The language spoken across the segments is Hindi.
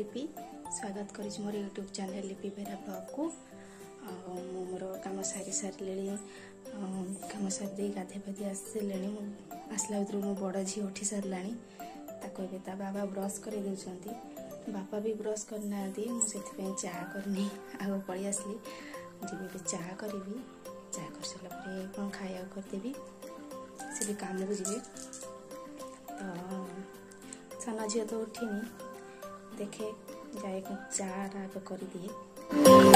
लिपि स्वागत करी मोर यूट्यूब चैनल लिपि बेरा ब्लॉग को मोर कम सारी सारे कम सारी गाधे पाधे आसले आसला भर मो बड़ झी उठी सारा ताको बाबा ब्रश कर बापा भी ब्रश करना मुझे चाह करनी आग पलि आसली जी चाह करी चाह कर सारापर कौन खाया करदेवी से भी काम को जी तो साना झील तो उठिनी देखे जाए चाह आग कर दिए।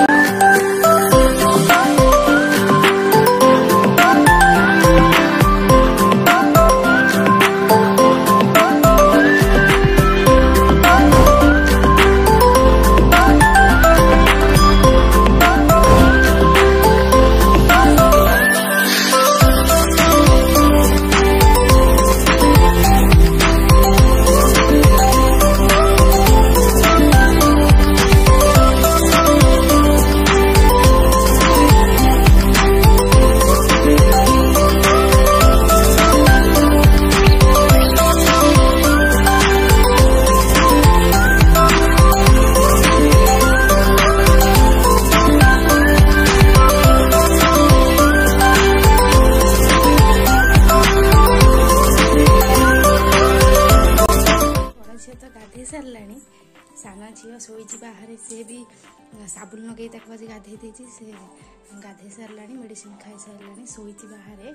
सारे साना झील शोची बाहर से भी साबुन लगे आज गाधे देती से गाधे सारा मेडिसिन खाई सारे शोची बाहर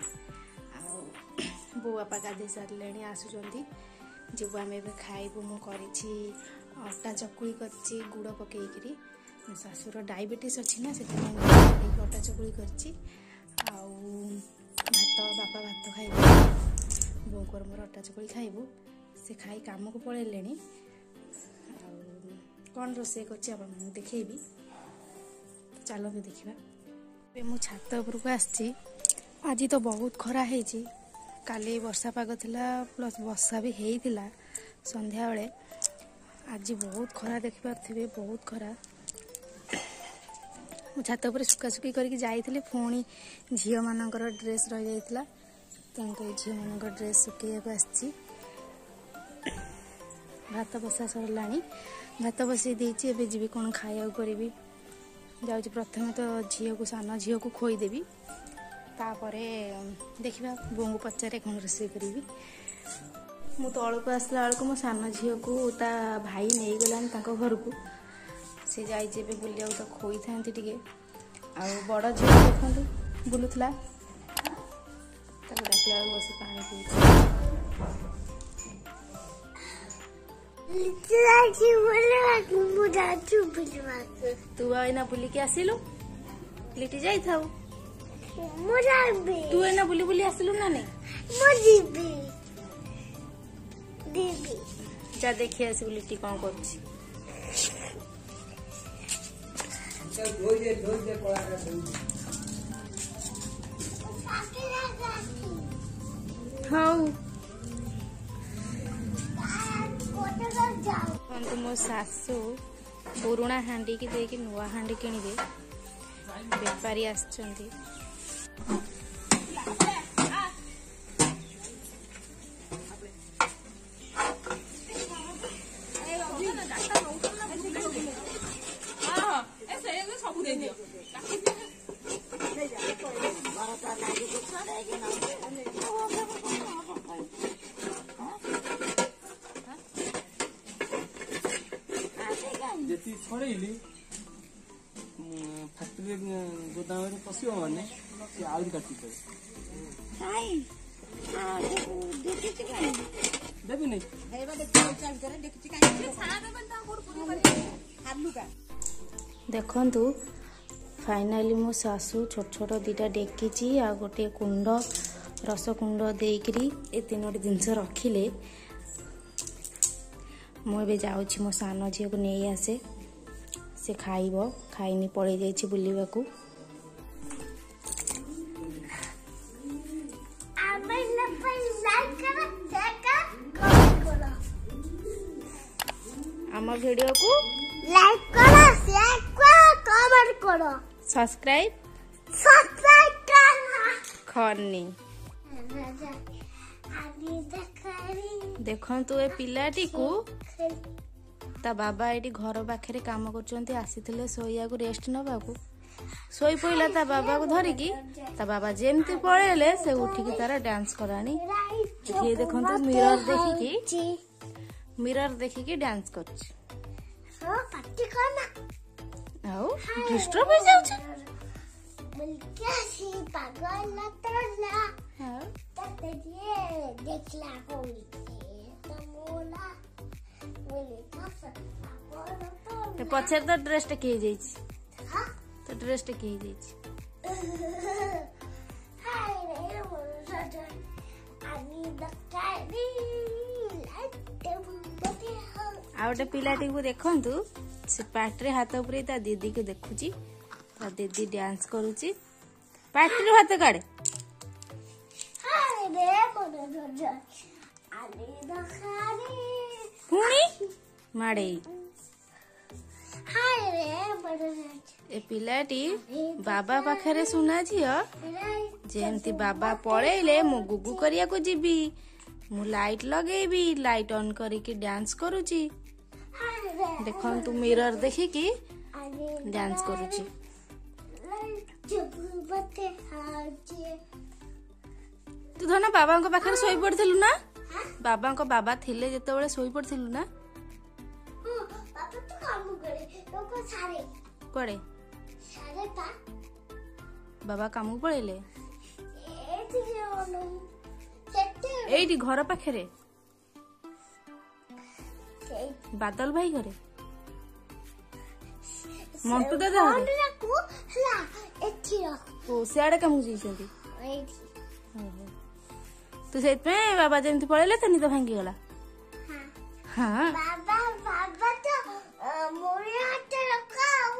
बो बापा गाधे सारे आसुँच जीव आम खाइबू मुझे अटा चकुड़ी कर गुड़ पकईकरी शाशुर डायबिटीज अच्छी ना से अटा चकुड़ी कर बापा भात खाइबू बोकर मोर अटा चकुड़ी खाइबू से खाई काम को पलैले कौन रोसे कर देखेबी चलते देखा मु छात उपरक आसी आज तो बहुत खरा है काली वर्षा पाग थिला प्लस वर्षा भी होता संध्या बेले आज बहुत खरा देखि पारे बहुत खरा छात उपर सुखासुखी करके जाइए पुणी झील मानकर ड्रेस रही जाता तेणुक झील मान ड्रेस सुखा आसी भात बसा सरला भात बसई देती जी कौन खाया करी जाऊँ प्रथम तो झील को सान झील को खोईदेवी तापर देखा बो को पचारे कौन रोसे करी मु तौल को आसला बेलू मो सान झील को ता भाई नहीं गलानी घर को सी जाइए बुलिया तो खोई था टे आ बड़ झील देखते बुलूला डाकला बस पानी पी तू आईना बुलिक आसिलु लिटी जाई थाउ तू आईना बुली बुली आसिलु ना नहीं जा देखी आसबु लिटी कौन कर मो सासू पुराणा हांडी की देकी नुआ हांडी किणिबे बेपारी आछंती छड़ेली फैक्ट्री गोदाम में पशिव मैंने आहरी काटी देवी नहीं देखु फाइनाली मो सासू छोट छोट दीटा डेकी आ गोटे कुंड रस कुंड देकरी ए तीनोटी जिनस रखिले मुझे जाऊँ मो सान झील को नहीं आसे से खाइब खाइनी पड़े जाइए बुलवा को आम वीडियो को लाइक करो शेयर करो कमेंट करो सब्सक्राइब करनी देखो तो ए पिलाटी को ता बाबा ये घर पाखे काम कर आसी शोया रेस्ट नवाकू शोई पड़ा ता बाबा को धरिकी ता बाबा जेमती पड़ेले से उठिकी तार डांस करानी ये देखो मिरर देखिकी डांस कर डिस्टर्ब हो जाउछ पछर तो ड्रेस टे तो ड्रेस टे आउटे पिलाटी को देखंतु से पाटरे हाथ ऊपर ता दीदी को देखुची ता दीदी डांस करूची पाटरे हाथ काढे पुणी माड़े ए पिलाटी बाबा पाखरे सुना झियो जेमती बाबा पळेले मु गुगु करिया को जीबी मु लाइट लगेबी लाइट ऑन करिकी डांस करूची देखन तू मिरर देखिकी डांस करूची तू धना बाबा को पाखरे सोई पड़थिलु ना बाबा को बाबा थिले जेतेबेले सोई पड़थिलु ना पड़े बाबा काम पड़ेले एठी घर पाखरे बादल भाई घरे मंटू दादा ओ सियाड़े काम जाइछंती तू सेत में बाबा जेमती पळेले त निद भांगी गला हां बाबा बाबा तो मोरे हाथ रखाओ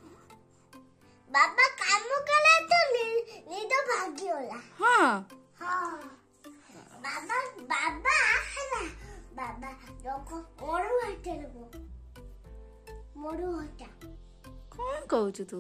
बाबा काम करे तो निद भांगी गला हां हां बाबा बाबा है ना बाबा रखो मोरू हाथ रखो मोरू हाथ कौन कहू तू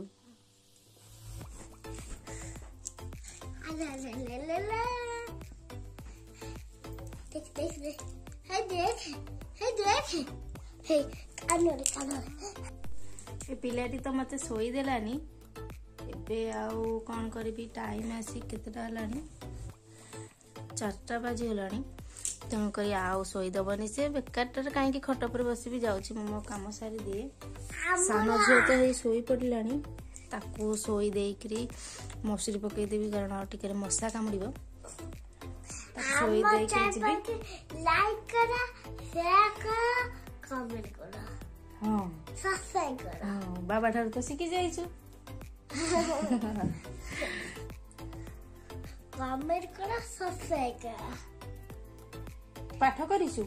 पिलाटी तो मत सोई देलानी एबे आउ कौन करी टाइम आसी केतेटा हलानी 4टा बाजी हलानी तेणुक आउ शोईदबनी से बेकार कहीं खट पर बस भी जाऊँ मो कम सारी दिए सान झील तो ये शोई पड़ानी ताकू शोई देकरी मसूरी पकईदेवी कारण टिके मशा कामुड़ शोई लाइक करा शेयर करा कमेंट करा हां सब्सक्राइब करा हां बाबा ठार तो सिखी जाइछु कमेंट करा सब्सक्राइब करा पाठ करिछु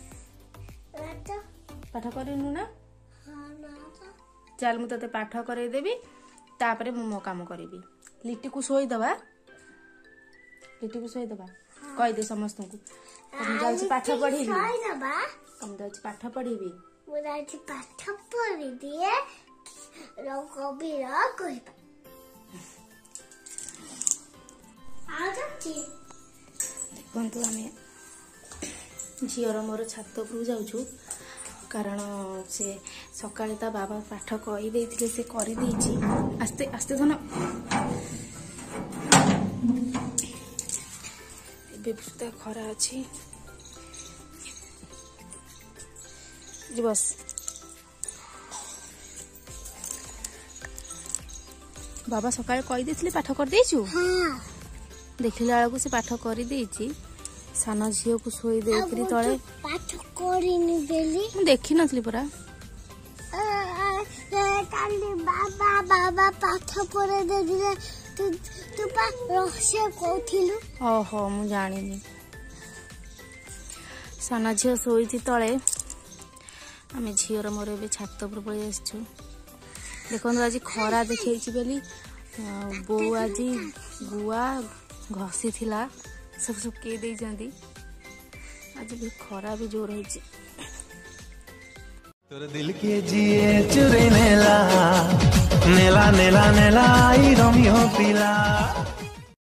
पाठ करिनु ना हां ना चल मु तते पाठ करे देबी तापरे मु मो काम करबी लिट्टी को सोई दबा कहि दे समस्त को हम जाउछि पाठ पढीबी सोई दबा हम जाउछि पाठ पढीबी मु जाउछि पाठ पढी दिए रो कबी रो कहबा आ जाउछि देखंतु हमें झीर मोर छात उपरु जाउछु कारण से सकाळे ता बाबा पाठ कहि देथिले से करि देछि आस्ते आस्ते धन एबे सुता खरा अछि जी बस बाबा सकाळे कहि देथिले पाठ कर देछु हां देखिला बेलकु से पाठ करि देछि सान झील को शोई देकरी तळे पाठ करिनि बेली देखि नथली परा ताली बाबा बाबा पाठ पढे दे दिले तू तू पा रहस्य कोथिलु ओहो मु जानिनी सान झील शोई तळे आमे झीर मोर ए छात पर पळि आछछु देखो आज खरा देखै बेली बो आज गुआ घसी थिला सब सुके दे जांदी आज भी खरा भी जोर है तोर दिल के जिए चुरे नेला नेला नेला नेला आई रोमियो पिला।